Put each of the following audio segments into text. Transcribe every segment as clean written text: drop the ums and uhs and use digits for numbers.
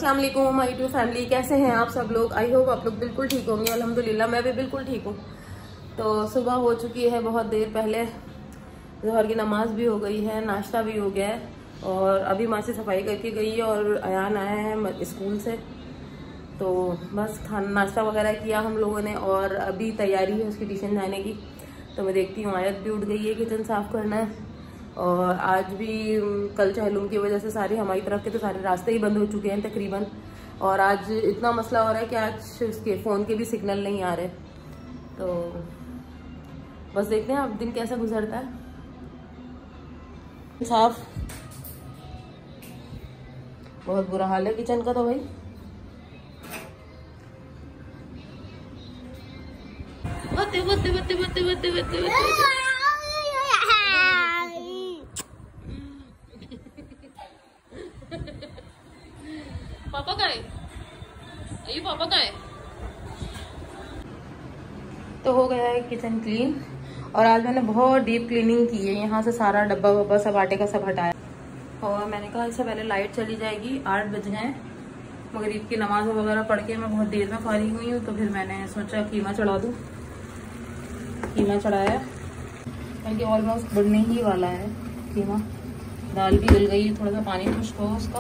अस्सलाम वालेकुम my YouTube family, कैसे हैं आप सब लोग। आई होप आप लोग बिल्कुल ठीक होंगे। अल्हम्दुलिल्लाह मैं भी बिल्कुल ठीक हूँ। तो सुबह हो चुकी है बहुत देर पहले, ज़ोहर की नमाज भी हो गई है, नाश्ता भी हो गया है और अभी माँ से सफाई करके गई है और अयान आया है स्कूल से। तो बस खाना नाश्ता वगैरह किया हम लोगों ने और अभी तैयारी है उसकी ट्यूशन जाने की। तो मैं देखती हूँ आयत भी उठ गई है, किचन साफ़ करना है। और आज भी कल चहलुम की वजह से सारे हमारी तरफ के तो सारे रास्ते ही बंद हो चुके हैं तकरीबन। और आज इतना मसला हो रहा है कि आज उसके फ़ोन के भी सिग्नल नहीं आ रहे। तो बस देखते हैं अब दिन कैसा गुजरता है। साफ बहुत बुरा हाल है किचन का तो भाई। बत्ते बत्ते बत्ते बत्ते बत्ते बत्ते बत्ते पापा का है ये, पापा का है। तो हो गया है किचन क्लीन और आज मैंने बहुत डीप क्लीनिंग की है। यहाँ से सारा डब्बा वब्बा सब आटे का सब हटाया और मैंने कहा इससे पहले लाइट चली जाएगी। 8 बज गए, मगरिब की नमाज वगैरह पढ़ के मैं बहुत देर में फारिग हुई हूँ। तो फिर मैंने सोचा कीमा चढ़ा दूँ। कीमा चढ़ाया क्योंकि ऑलमोस्ट बढ़ने ही वाला है कीमा। दाल भी गल गई, थोड़ा सा पानी खुश्क हो उसका।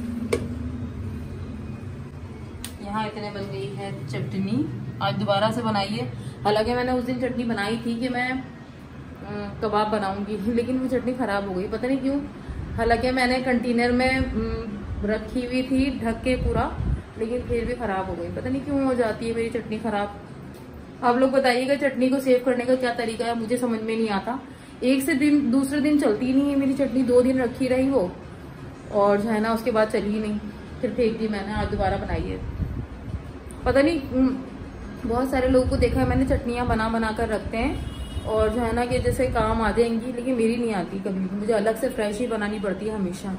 यहाँ इतने बन गई है चटनी, आज दोबारा से बनाई है। हालांकि मैंने उस दिन चटनी बनाई थी कि मैं कबाब बनाऊंगी, लेकिन वो चटनी खराब हो गई, पता नहीं क्यों। हालांकि मैंने कंटेनर में रखी हुई थी ढक के पूरा, लेकिन फिर भी खराब हो गई। पता नहीं क्यों हो जाती है मेरी चटनी खराब। आप लोग बताइएगा चटनी को सेव करने का क्या तरीका है, मुझे समझ में नहीं आता। एक से दिन दूसरे दिन चलती नहीं है मेरी चटनी। 2 दिन रखी रही वो और जो है ना उसके बाद चली नहीं, फिर फेंक दी मैंने। आज दोबारा बनाई है। पता नहीं, बहुत सारे लोगों को देखा है मैंने चटनियाँ बना बना कर रखते हैं और जो है ना कि जैसे काम आ जाएंगी, लेकिन मेरी नहीं आती कभी। मुझे अलग से फ्रेश ही बनानी पड़ती है हमेशा।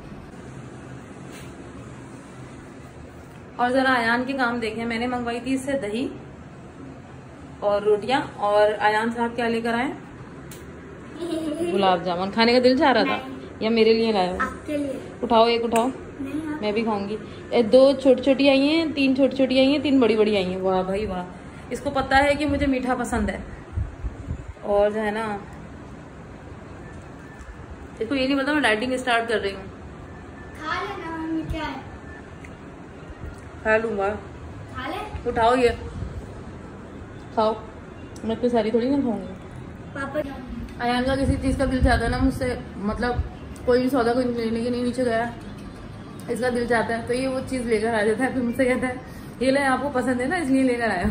और जरा अयान के काम देखें, मैंने मंगवाई थी इससे दही और रोटियां और अयान साहब क्या लेकर आए, गुलाब जामुन। खाने का दिल चाह रहा था या मेरे लिए लाया हो? उठाओ एक उठाओ, मैं भी खाऊंगी। 2 छोटी छोटी आई हैं, 3 छोटी छोटी आई हैं, 3 बड़ी बड़ी आई हैं। वाह भाई वाह, इसको पता है कि मुझे मीठा पसंद है। और जो है ना इसको ये नहीं पता मैं डाइटिंग स्टार्ट कर रही हूँ। खा लेना मम्मी, क्या है? खा लूंगा, खा ले। उठाओ ये खाओ, मैं इतनी सारी थोड़ी ना खाऊंगी। पापा अयान का किसी चीज का दिल चाहता है ना मुझसे, मतलब कोई भी सौदा कोई लेने के नहीं नीचे गया, इसका दिल चाहता है तो ये वो चीज लेकर आ जाता है। फिर मुझसे कहता है ये ले, आपको पसंद है ना इसलिए लेकर आया।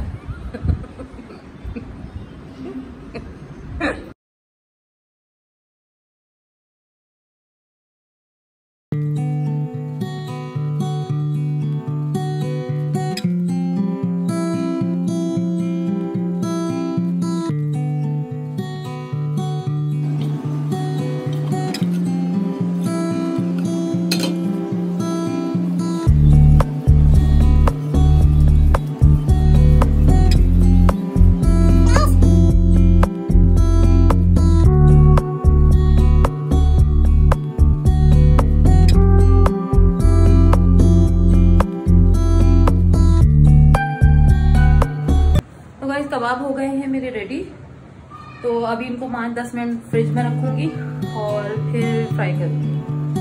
कबाब हो गए हैं मेरे रेडी। तो अभी इनको 5-10 मिनट फ्रिज में रखूंगी और फिर फ्राई करूंगी।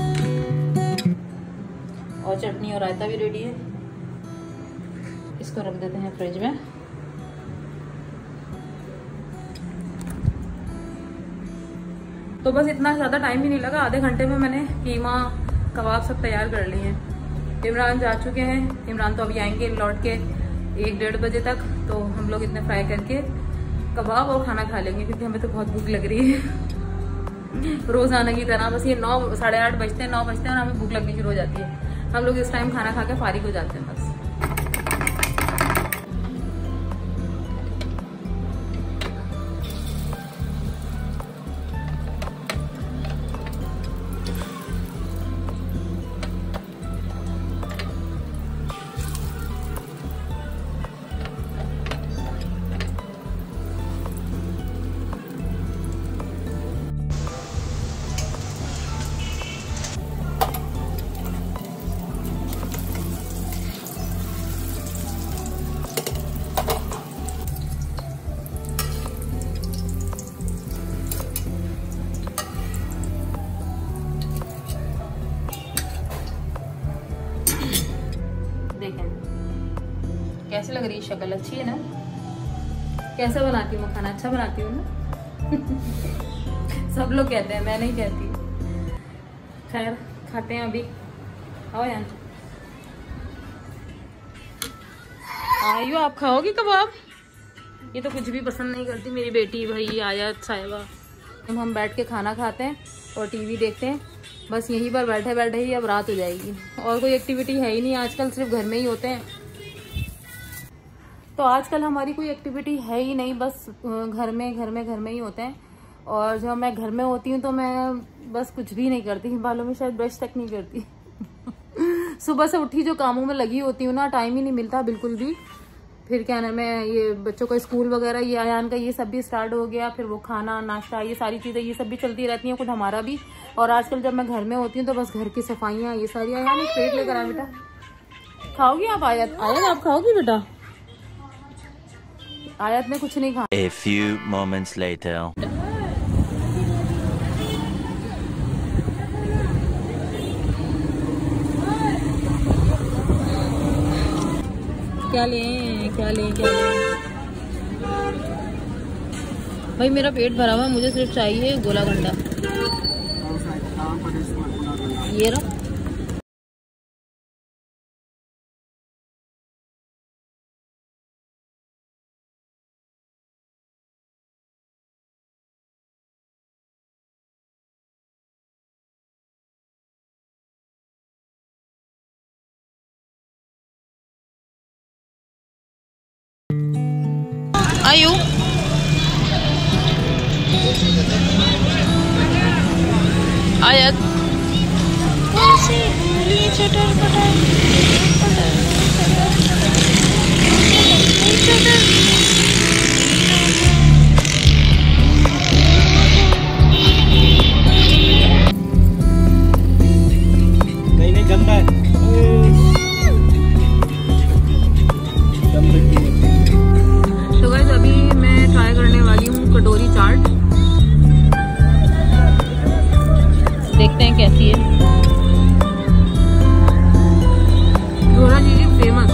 और चटनी और रायता भी रेडी है, इसको रख देते हैं फ्रिज में। तो बस इतना ज़्यादा टाइम भी नहीं लगा, आधे घंटे में मैंने कीमा कबाब सब तैयार कर लिए हैं। इमरान जा चुके हैं, इमरान तो अभी आएंगे लौट के 1-1:30 बजे तक। तो हम लोग इतने फ्राई करके कबाब और खाना खा लेंगे, क्योंकि हमें तो बहुत भूख लग रही है रोजाना की तरह। बस ये 9 साढ़े 8 बजते हैं, 9 बजते हैं और हमें भूख लगनी शुरू हो जाती है। हम लोग इस टाइम खाना खा के फारिग हो जाते हैं बस। कैसी लग रही है शक्ल? अच्छी है ना? कैसे बनाती हूँ मैं खाना? अच्छा बनाती हूँ ना? सब लोग कहते हैं, मैं नहीं कहती। खैर खाते हैं अभी। आओ यार, आइयो। आप खाओगी कबाब? ये तो कुछ भी पसंद नहीं करती मेरी बेटी, भाई आयत साहिबा। हम बैठ के खाना खाते हैं और टीवी देखते हैं, बस यहीं पर बैठे बैठे ही अब रात हो जाएगी। और कोई एक्टिविटी है ही नहीं आजकल, सिर्फ घर में ही होते हैं। तो आजकल हमारी कोई एक्टिविटी है ही नहीं, बस घर में ही होते हैं। और जब मैं घर में होती हूँ तो मैं बस कुछ भी नहीं करती, बालों में शायद ब्रश तक नहीं करती। सुबह से उठी जो कामों में लगी होती हूँ ना, टाइम ही नहीं मिलता बिल्कुल भी। फिर क्या नाम है, ये बच्चों का स्कूल वगैरह, ये अयान का ये सब भी स्टार्ट हो गया, फिर वो खाना नाश्ता ये सारी चीज़ें ये सब भी चलती रहती हैं, खुद हमारा भी। और आजकल जब मैं घर में होती हूँ तो बस घर की सफाइयाँ ये सारी। अयान एक प्लेट लेकर आए बेटा, खाओगी आप? आयत आप खाओगी बेटा? आयत ने कुछ नहीं खाया। A few moments later. क्या लें क्या लें क्या लें? भाई मेरा पेट भरा हुआ है, मुझे सिर्फ चाहिए गोला गंडा। ये रहा। आयु आयत नहीं गंदा है। तो गाइस अभी मैं ट्राई करने वाली हूँ कटोरी चाट, देखते हैं कैसी है। धोरा जी की फेमस।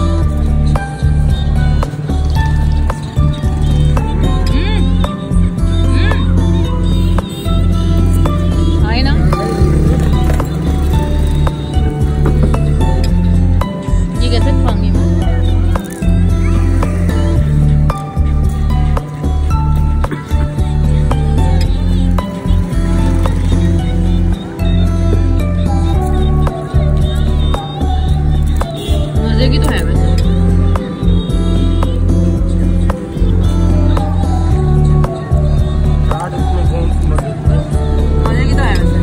आए ना, ये कैसे खाऊंगी मैं? मजे की तो है वैसे। मजे की तो है वैसे।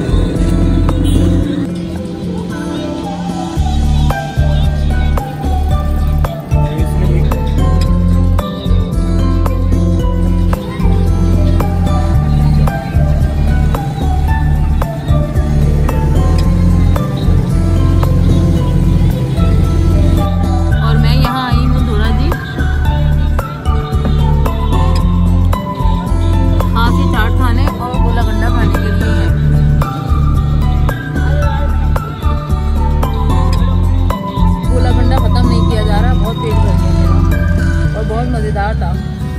मजेदार था।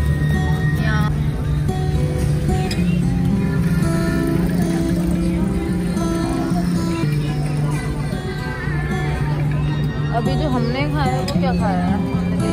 अभी जो हमने खाया है वो क्या खाया है?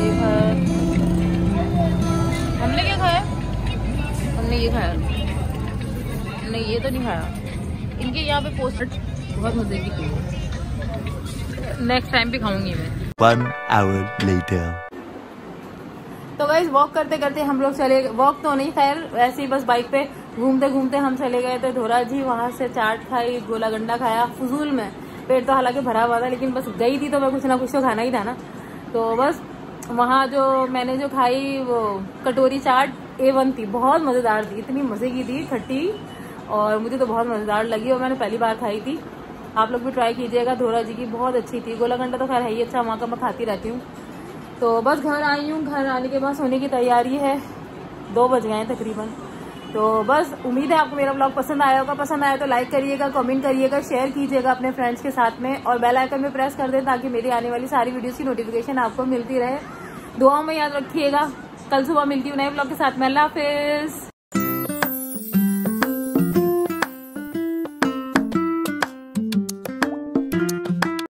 हमने क्या खाया? हमने ये खाया। नहीं ये तो नहीं खाया। इनके यहाँ पे पोस्टर बहुत मजे की थी, नेक्स्ट टाइम भी खाऊंगी मैं। 1 hour later. तो गाइस वॉक करते करते हम लोग चले, वॉक तो नहीं खैर वैसे ही बस बाइक पे घूमते घूमते हम चले गए थे धोरा जी। वहां से चाट खाई, गोला गंडा खाया फजूल में। पेट तो हालांकि भरा हुआ था लेकिन बस गई थी तो मैं कुछ ना कुछ तो खाना ही था ना। तो बस वहाँ जो मैंने जो खाई वो कटोरी चाट A1 थी, बहुत मज़ेदार थी, इतनी मज़े की थी, खट्टी, और मुझे तो बहुत मज़ेदार लगी और मैंने पहली बार खाई थी। आप लोग भी ट्राई कीजिएगा, धोरा जी की बहुत अच्छी थी। गोला गंडा तो खैर है ही अच्छा, वहाँ का मैं खाती रहती हूँ। तो बस घर आई हूँ, घर आने के बाद सोने की तैयारी है, 2 बज गए हैं तकरीबन। तो बस उम्मीद है आपको मेरा ब्लॉग पसंद आया होगा। पसंद आया तो लाइक करिएगा, कमेंट करिएगा, शेयर कीजिएगा अपने फ्रेंड्स के साथ में, और बेल आइकन में प्रेस कर दें ताकि मेरी आने वाली सारी वीडियोस की नोटिफिकेशन आपको मिलती रहे। दुआओं में याद रखिएगा। कल सुबह मिलती हूँ नए ब्लॉग के साथ में। अल्लाह हाफिज।